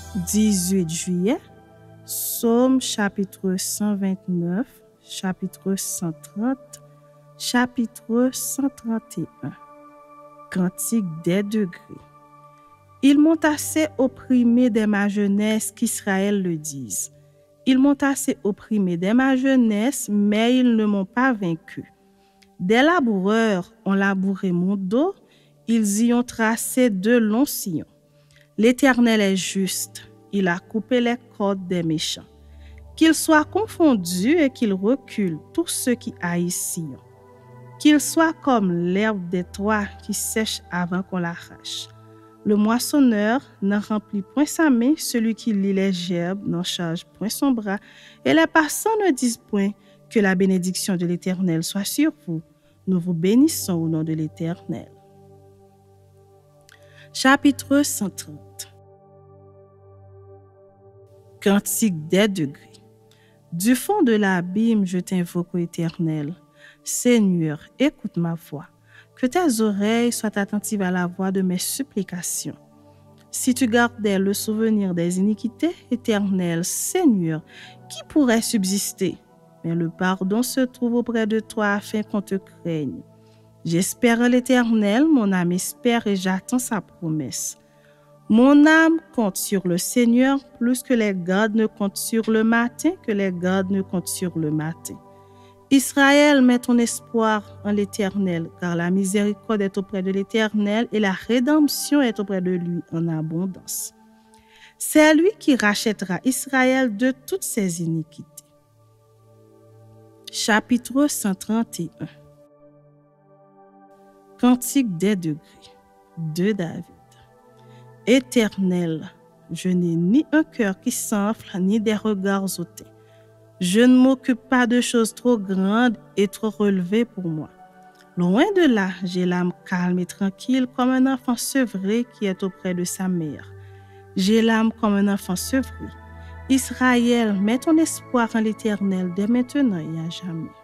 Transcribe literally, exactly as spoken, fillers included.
dix-huit juillet, Psaume chapitre cent vingt-neuf, chapitre cent trente, chapitre cent trente et un. Cantique des degrés. Ils m'ont assez opprimé dès ma jeunesse, qu'Israël le dise. Ils m'ont assez opprimé dès ma jeunesse, mais ils ne m'ont pas vaincu. Des laboureurs ont labouré mon dos, ils y ont tracé de longs sillons. L'Éternel est juste, il a coupé les cordes des méchants. Qu'ils soient confondus et qu'ils reculent, tous ceux qui haïssent Sion. Qu'ils soient comme l'herbe des toits qui sèche avant qu'on l'arrache. Le moissonneur n'en remplit point sa main, celui qui lit les gerbes n'en charge point son bras, et les passants ne disent point que la bénédiction de l'Éternel soit sur vous. Nous vous bénissons au nom de l'Éternel. Chapitre cent trente. Cantique des degrés. Du fond de l'abîme, je t'invoque, ô Éternel. Seigneur, écoute ma voix. Que tes oreilles soient attentives à la voix de mes supplications. Si tu gardais le souvenir des iniquités, Éternel, Seigneur, qui pourrait subsister? Mais le pardon se trouve auprès de toi afin qu'on te craigne. J'espère l'Éternel, mon âme espère et j'attends sa promesse. Mon âme compte sur le Seigneur plus que les gardes ne comptent sur le matin, que les gardes ne comptent sur le matin. Israël, mets ton espoir en l'Éternel, car la miséricorde est auprès de l'Éternel et la rédemption est auprès de lui en abondance. C'est lui qui rachètera Israël de toutes ses iniquités. Chapitre cent trente et un. Cantique des degrés de David. Éternel, je n'ai ni un cœur qui s'enfle, ni des regards hautains. Je ne m'occupe pas de choses trop grandes et trop relevées pour moi. Loin de là, j'ai l'âme calme et tranquille comme un enfant sevré qui est auprès de sa mère. J'ai l'âme comme un enfant sevré. Israël, mets ton espoir en l'Éternel dès maintenant et à jamais.